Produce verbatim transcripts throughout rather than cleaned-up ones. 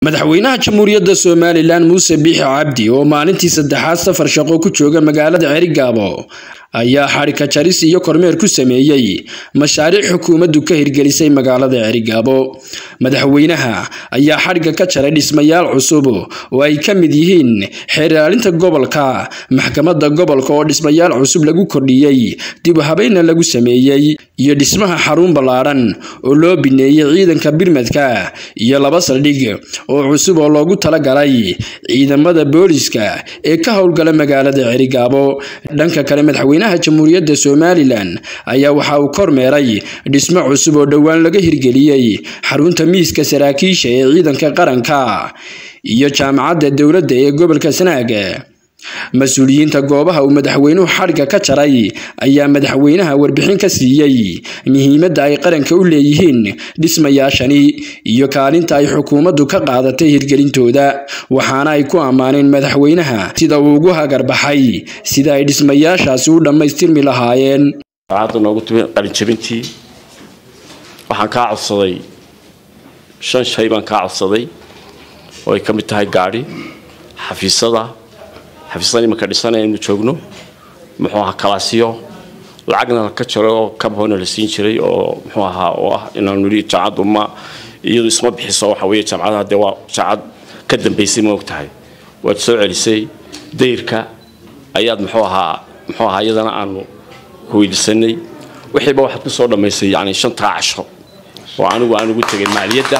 madaxweynaha jamhuuriyadda Soomaaliland Muuse Biixi Cabdi oo maalintii saddexaad safar shaqo ku jooga magaalada Cerigabo ayaa xarika jaris iyo kormeer ku sameeyay mashaariic xukuumaddu ka hirgelisay magaalada Cerigabo. Madaxweynaha ayaa xariga ka jaray dhismayaal cusub oo ay ka mid yihiin xeeraalinta gobolka, maxkamadda gobolka oo dhismayaal cusub lagu kordhiyay, dib u habeyn lagu sameeyay, iyo dhismaha xarun ballaaran oo loo bineeyay ciidanka birmadka iyo laba saldhig oo cusub oo loogu talagalay ciidamada booliska ee ka howlgala magaalada Cerigabo. Dhanka kale, madaxweynaha jamhuuriyadda Soomaaliland ayaa waxa uu kormeeray dhismo cusub oo dhawaan laga hirgeliyay xarunta miiska saraakiisha ee ciidanka qaranka iyo jaamacadda dawladda ee gobolka Sanaag. Mas'uuliyiinta goobaha uu madaxweynuhu xariga ka jaray ayaa madaxweynaha warbixin ka siiyay muhiimadda ay qaranka u leeyihiin dhismayaashani iyo kaalinta ay xukuumaddu ka qaadatay hirgelintooda, waxaana ay ku ammaaneen madaxweynaha sida uu ugu hagarbaxay sida ay dhismayaashaasi u dhammaystirmi lahaayeen. Waxaan noogu timid qalinjabintii, waxaan ka codsaday shan shay baan ka codsaday oo ay ka mid tahay gaari, xafiisada xafiisada marka dhisanaynu joogno, muxuu ahaa kalaasiyo lacagna ka jaro oo ka boona la siin jiray oo muxuu ahaa oo ah inaan nuli jaacad uma iyadu isma bixiso waxa weeye jaamacadaha de waa jaacad ka dambeysay ma ogtahay waad soo celisay deyrka ayaad muxuu ahaa muxuu ahaa iyadana aanu ku weydiisanay wixiiba waxaad ku soo dhameysay yani shanta casho oo anigu aan ugu tagay maaliyadda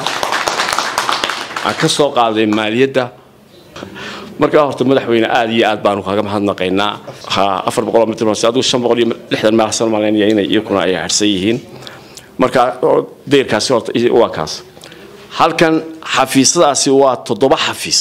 aan ka soo qaaday maaliyadda. marka horta madaxweyne aad iyo aad baan kaga mahadnaqaynaa afar boqol mitir adigu shan boqol iyo lixdan meel san maleynaya inay iyakuna ay harsan yihiin. marka deerkaasi horta waa kaas. halkan xafiisadaasi waa toddoba xafiis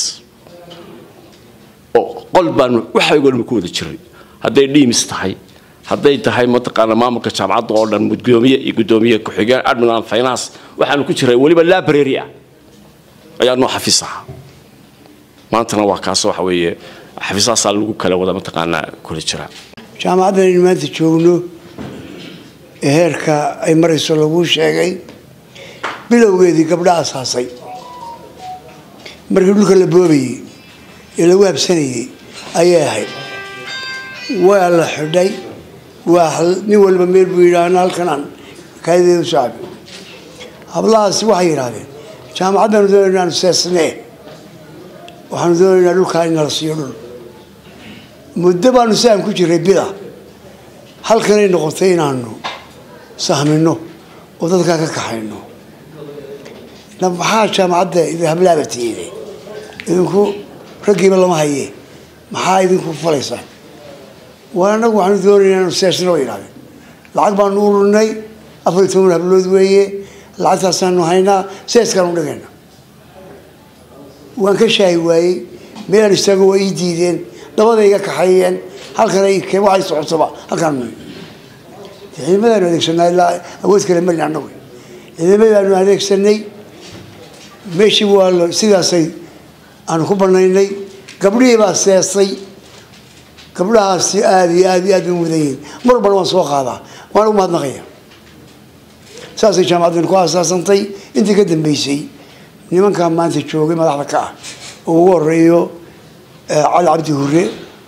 oo qol baan waxay gool ku wada jiray, hadday dhimis tahay, hadday tahay mataqaana maamulka jaamacadda oo dhan, gudoomiye iyo gudoomiye ku xigeen, admin and finance, waxaan ku jiray waliba library ah ayaa noo xafiisaha. maantana waa kaas waxa weeye xafiisaha lagu kala wada mataqaana kula jira. jaamacadda in maanta joogno heerka ay marayso lagu sheegay bilowgeedii gabdha asaasay markii dhulka la boobayay ee lagu habsanayay ayay ahayd. waa la xidhay, waa nin walba meel buu yidhaahna halkan aan kaayadeedu saabi. hablahaasi waxay yidhaahdeen jaamacaddanu doonaynaanu seesnee, waxaanu doonaynaa dhulkaa in la siiyo dhul. muddo baanu saham ku jiray bida, halkanay noqotay inaanu sahmino oo dadkaa ka kaxayno. maxaa jaamacadda idin hablaaba tiiday idinku raggiiba lama haye maxaa idinku falaysaan? waa anagu waxaanu doonaynaa inaanu seesno way yidhahdeen. lacag baanu ururinay, afar iyo toban hablood weeye, lacagtaasaanu haynaa, seeskaanu dhigayna. waan ka shaahi waayey, meel isaga waa ii diideen, dabada iga kaxeeyeen, halkan ay waxay socotaba halkaan noo ciidamadaanu adeegsanay ilaa awood kale marin annagu ciidamadaanu adeegsanay. meeshii waa sidaasay aanu ku banaynay. gabdhihii baa seesay, gabdhahaasi aada iyo aad iyo aad u mudan yihiin. mar walbana waan soo qaadaa, waan ugu mahadnaqaya. saasay jaamacaddan ku aasaasantay. intii ka dambeysay nimankaa maanta joogay madaxda ka ah oo ugu horeeyo cali cabdi hure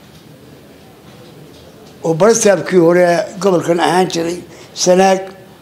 oo barastaabkii hore gobolkan ahaan jiray Sanaag,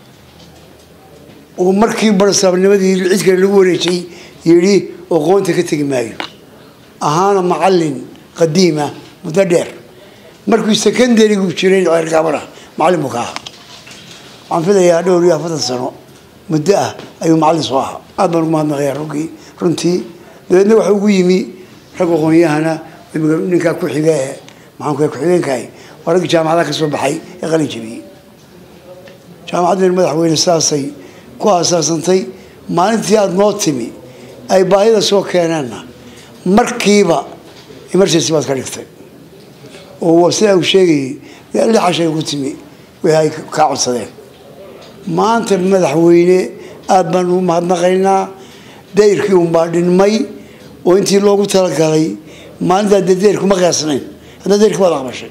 oo markii barastaabnimadii cid kale lagu wareejay yidhi aqoonta ka tegi maayo, ahaana macallin qadiima muddo dheer. markii secondary-gu jiray Cerigabona macallin buu ka ahaa. waxaan filayaa dhowr iyo afartan sano muddo ah ayuu macallin soo ahaa. aad baan ugu mahadnaqayaa ruggii runtii. dabeedna waxa ugu yimi rag aqoonyahana ninkaa ku xiga ee maxaan ku xigeenkahay waa raggii jaamacadaha ka soo baxay ee qalin jabiyey. jaamacaddan madaxweyne saasay ku aasaasantay. maalintii aada noo timi ay baahida soo keeneenna markiiba emergency baad ka dhigtay oo sidaa uu sheegayay lix cashay ku timi wixii ay kaa codsadeen. maanta madaxweyne aad baan ugu mahadnaqaynaa. dayrkii unbaa dhinmay oo intii loogu talagalay maalintaa dee dayrku ma qiyaasnayn, hadda dayrkii baad aqbashay.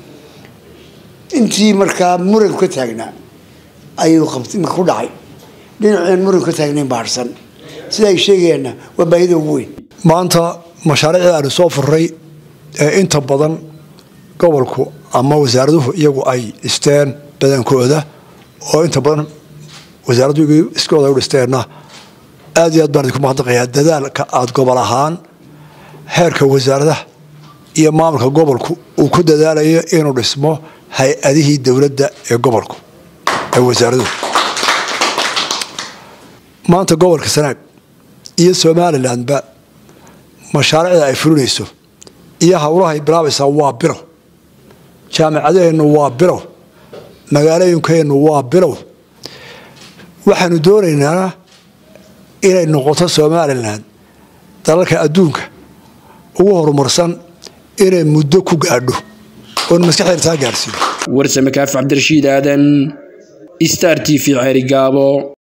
intii markaa muranku ka taagnaa ayuu qabtay ku dhacay. dhinaceen muran ka taagnayn baarsan sida ay sheegayaan waa baahida ugu weyn maanta mashaariicda aan soo furay ee inta badan gobolku ama wasaaraduhu iyagu ay isteen badankooda oo inta badan wasaaraduhu iskooda u dhisteena aad iyo aad baan ku mahadnaqayaa dadaalka aad gobol ahaan heerka wasaaradaha iyo maamulka gobolku uu ku dadaalayo inuu dhismo hay-adihii dowladda ee gobolku ee wasaaraduhu maanta gobolka Sanaag iyo Somalilandba mashaariicda ay fulinayso iyo hawlaha ay bilaabaysaa waa bilow jaamacadeennu waa bilow magaalooyinkeennu waa bilow waxaanu doonaynaa inay noqoto Somaliland dalalka adduunka ugu horumarsan inay muddo ku gaadho oo maskaxda taa gaarsiiyo warsame kaaf Cabdirashiid Aadan Star T V Cerigabo.